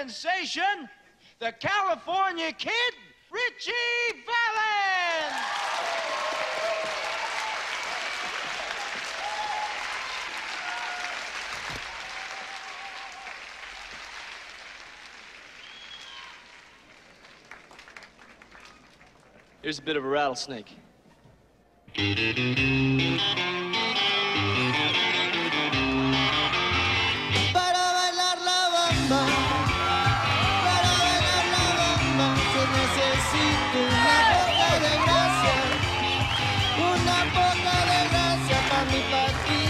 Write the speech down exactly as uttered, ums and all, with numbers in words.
sensation, the California Kid, Richie Valens! Here's a bit of a rattlesnake. Para bailar la bamba, para bailar la bamba, se necesita una poca de gracia, una poca de gracia para mi patria.